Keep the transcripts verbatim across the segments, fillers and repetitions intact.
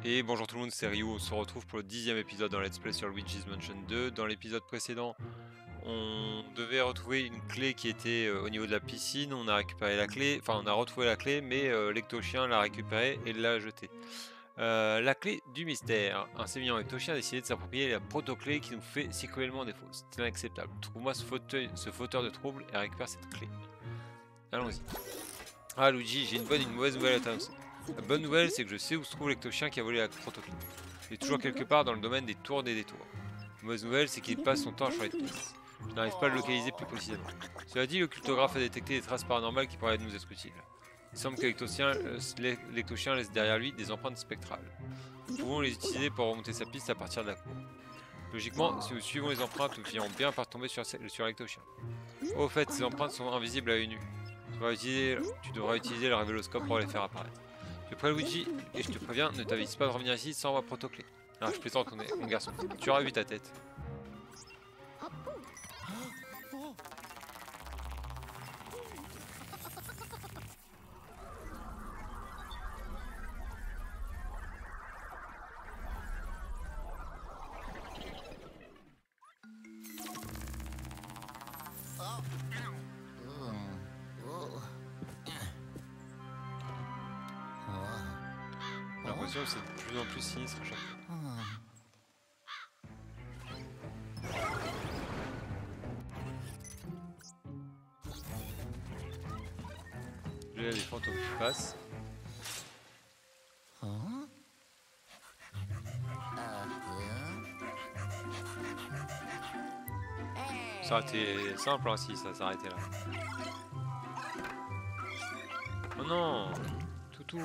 Et bonjour tout le monde, c'est Ryu, on se retrouve pour le dixième épisode dans Let's Play sur Luigi's Mansion deux. Dans l'épisode précédent, on devait retrouver une clé qui était euh, au niveau de la piscine, on a récupéré la clé, enfin on a retrouvé la clé, mais euh, l'Ectochien l'a récupérée et l'a jetée. Euh, la clé du mystère. Un sémillant Ectochien a décidé de s'approprier la proto-clé qui nous fait si cruellement défaut. C'est inacceptable. Trouve-moi ce, fauteuil, ce fauteur de troubles et récupère cette clé. Allons-y. Ah Luigi, j'ai une bonne et une mauvaise nouvelle à t'annoncer. La bonne nouvelle, c'est que je sais où se trouve l'Ectochien qui a volé la proto-clé. Il est toujours quelque part dans le domaine des tours des détours. La mauvaise nouvelle, c'est qu'il passe son temps à changer de place. Je n'arrive pas à le localiser plus précisément. Cela dit, le cultographe a détecté des traces paranormales qui pourraient nous être utiles. Il semble que l'Ectochien laisse derrière lui des empreintes spectrales. Nous pouvons les utiliser pour remonter sa piste à partir de la cour. Logiquement, si nous suivons les empreintes, nous finirons bien par tomber sur, sur l'Ectochien. Au fait, ces empreintes sont invisibles à l'œil nu. Tu devras utiliser, tu devras utiliser le révéloscope pour les faire apparaître. Tu es prêt Luigi? Et je te préviens, ne t'avise pas de revenir ici sans ma protoclé. Ah, je plaisante mon, mon garçon, tu auras vu ta tête. J'ai l'impression que c'est de plus en plus sinistre à chaque fois. Là, il y a des fantômes qui passent. Ça aurait été simple hein, si ça s'arrêtait là. Oh non, Toutou.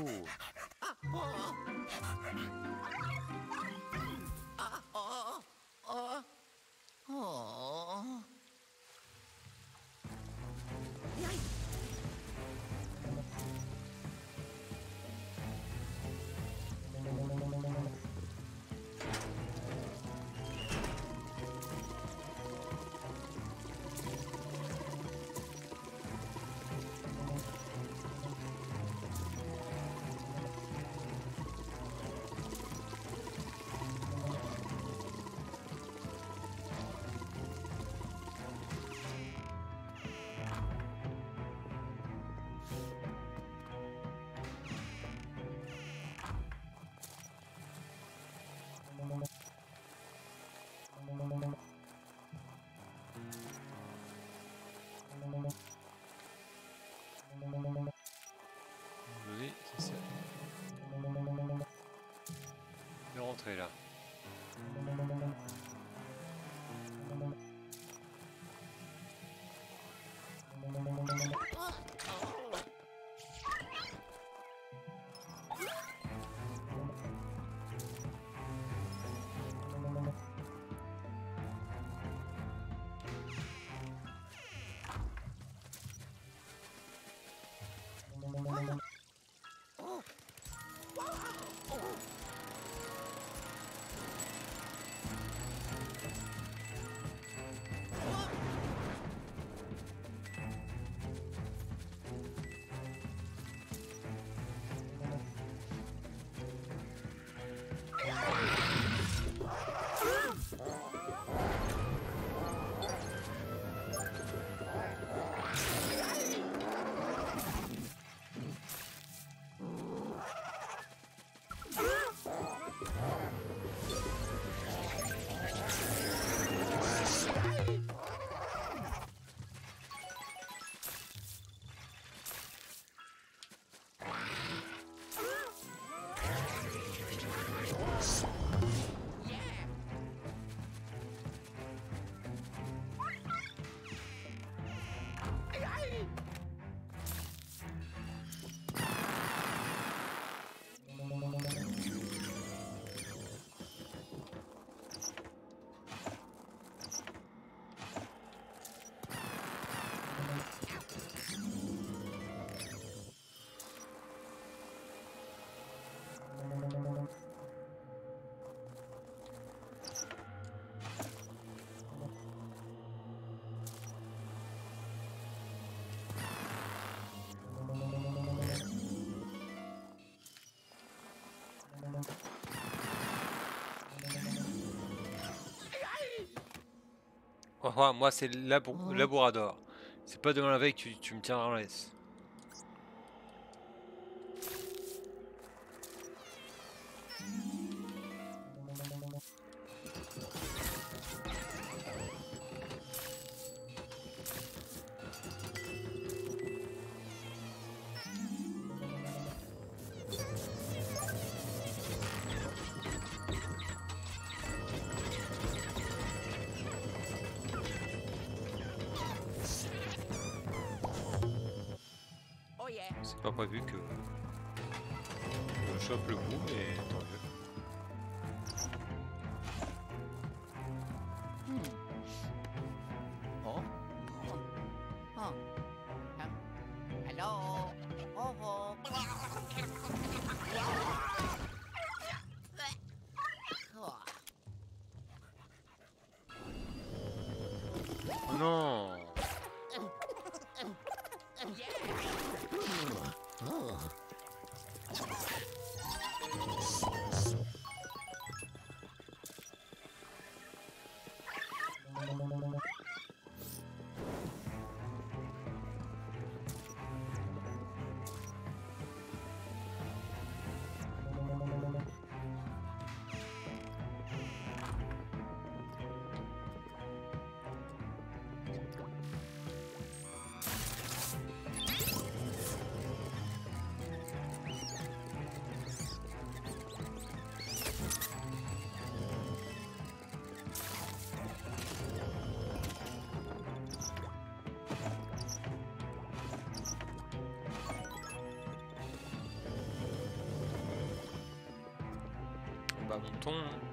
Oui, c'est ça. Je vais rentrer là. Oh, oh, moi, c'est le labo laborador. C'est pas demain la veille que tu, tu me tiens en laisse. C'est pas prévu que je chope le coup, mais tant mieux. Oh. Oh. Hello. Oh, oh. Oh non! Bah montons.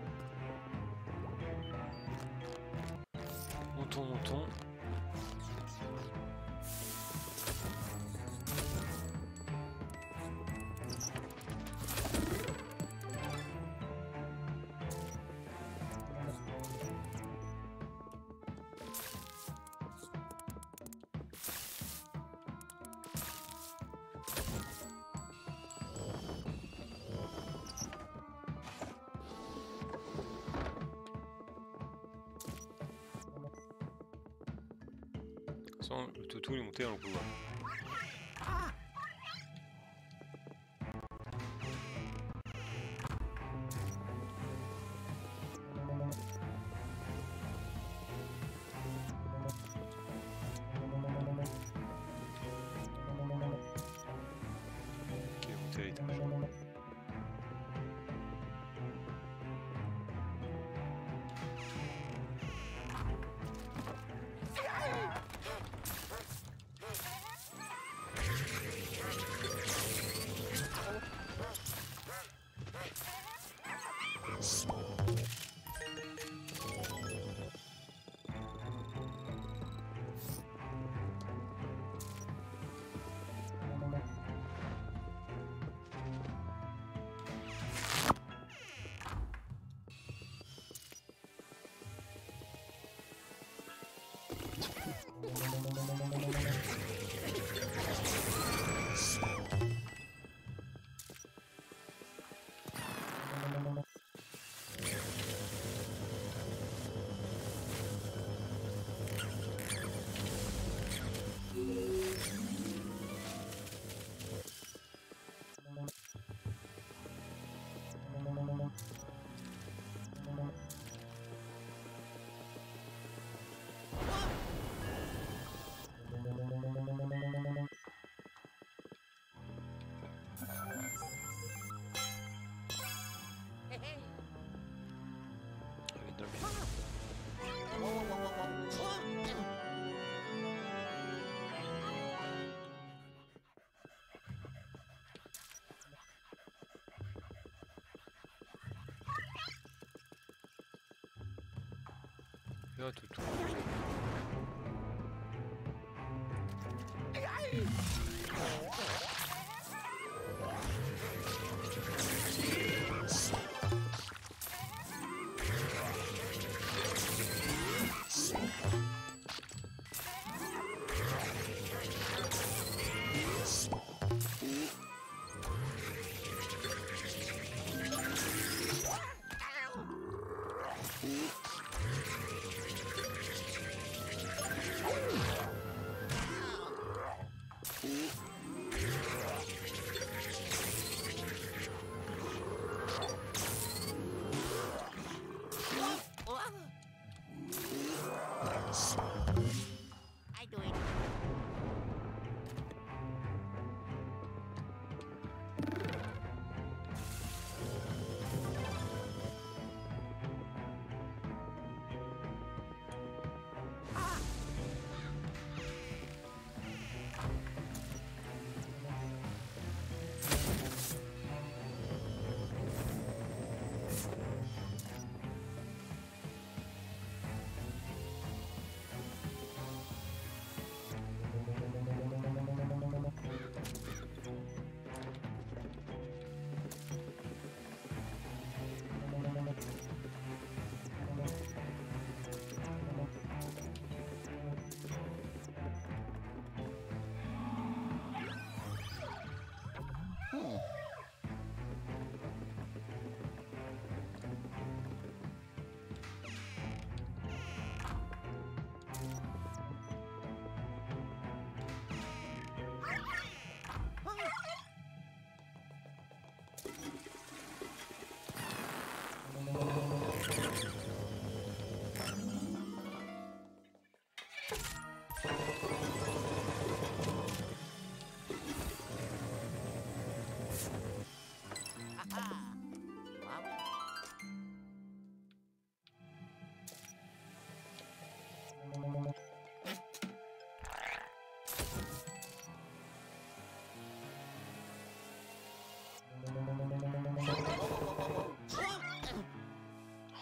Montons, montons. Sans le toutou il est monté dans le couloir. Ok, monté à l'étage. Là, toutou.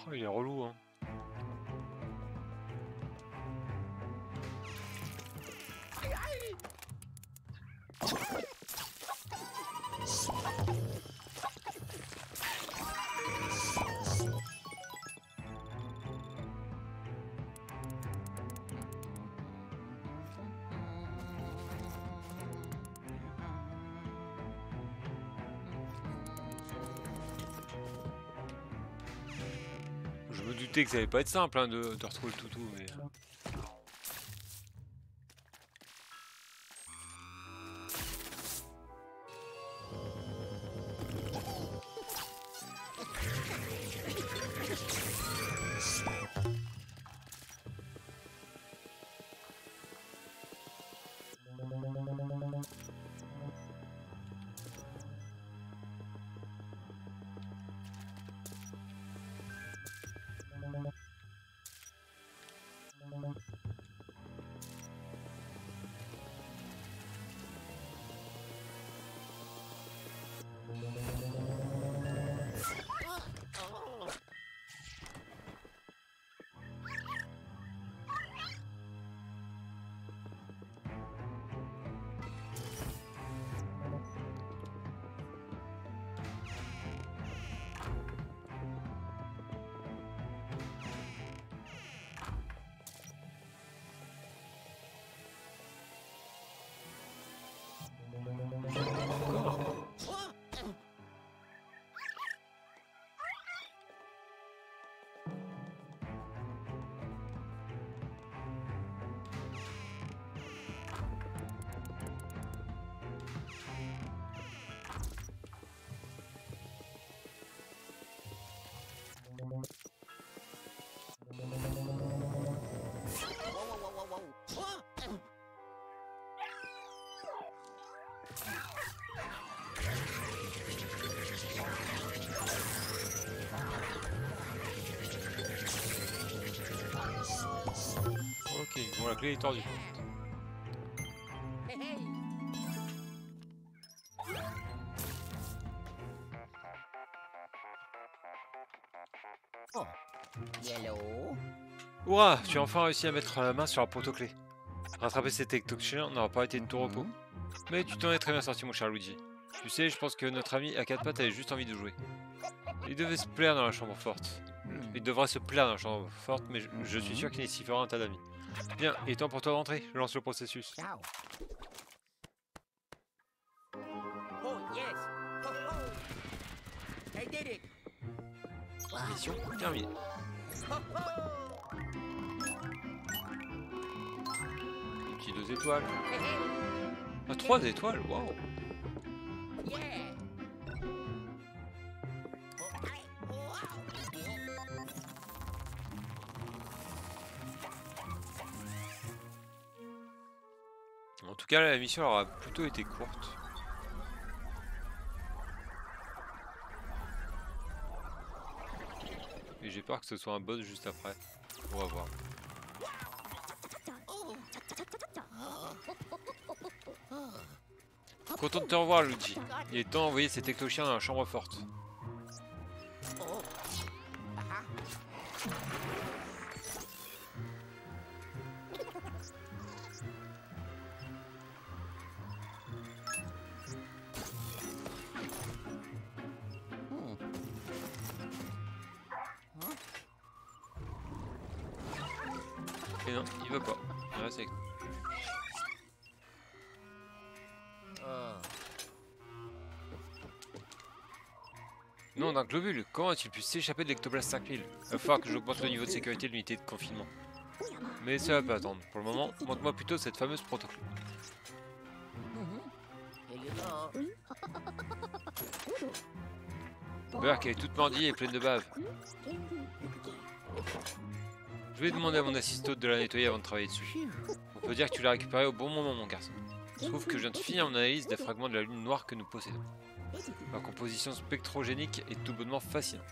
Oh, il est relou, hein. Je me doutais que ça allait pas être simple hein, de, de retrouver le toutou, mais... Ok, bon la clé est tordue. Hey, hey. Oh, yellow. Ouah, tu as enfin réussi à mettre la main sur la porte-clé. Rattraper cet ectochien n'aura pas été de ton repos. Mais tu t'en es très bien sorti mon cher Luigi. Tu sais, je pense que notre ami à quatre pattes avait juste envie de jouer. Il devait se plaire dans la chambre forte. Il devrait se plaire dans la chambre forte, mais je, je suis sûr qu'il s'y fera un tas d'amis. Bien, il est temps pour toi d'entrer, je lance le processus. Ciao. Oh yes. Oh, oh. I did it. Mission terminée. Oh, oh. Des petits deux étoiles. Hey, hey. Ah, trois étoiles, waouh. Yeah. Oh, I- wow. En tout cas, la mission aura plutôt été courte. Et j'ai peur que ce soit un boss juste après. On va voir. Content de te revoir, Luigi. Il est temps d'envoyer cet ectochien dans la chambre forte. Oh. Aha. Hmm. Et non, il veut pas. Il reste avec... Oh. Non, d'un globule. Comment a-t-il pu s'échapper de l'Ectoblast cinq mille? Il va falloir que j'augmente le niveau de sécurité de l'unité de confinement. Mais ça va pas attendre. Pour le moment, montre-moi plutôt cette fameuse protocole. Mhm. Here you go. Burke, elle est toute mordie et pleine de bave. Je vais demander à mon assistante de la nettoyer avant de travailler dessus. On peut dire que tu l'as récupérée au bon moment, mon garçon. Je trouve que je viens de finir mon analyse des fragments de la lune noire que nous possédons. Leur composition spectrogénique est tout bonnement fascinante.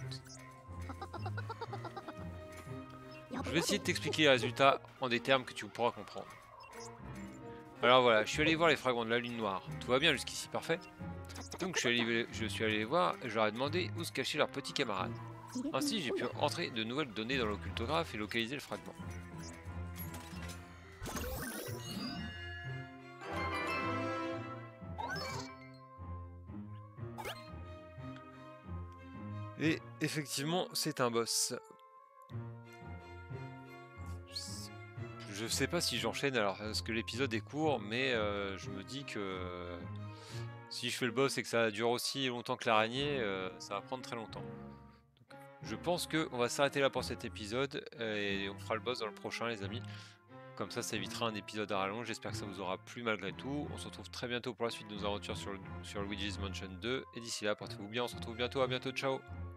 Je vais essayer de t'expliquer les résultats en des termes que tu pourras comprendre. Alors voilà, je suis allé voir les fragments de la lune noire. Tout va bien jusqu'ici, parfait. Donc je suis allé, je suis allé les voir et je leur ai demandé où se cachait leur petit camarade. Ainsi, j'ai pu entrer de nouvelles données dans l'occultographe et localiser le fragment. Et effectivement, c'est un boss. Je sais pas si j'enchaîne alors parce que l'épisode est court, mais euh, je me dis que si je fais le boss et que ça dure aussi longtemps que l'araignée, euh, ça va prendre très longtemps. Donc, je pense qu'on va s'arrêter là pour cet épisode et on fera le boss dans le prochain, les amis. Comme ça, ça évitera un épisode à rallonge. J'espère que ça vous aura plu malgré tout. On se retrouve très bientôt pour la suite de nos aventures sur, le, sur Luigi's Mansion deux. Et d'ici là, portez-vous bien. On se retrouve bientôt. À bientôt. Ciao.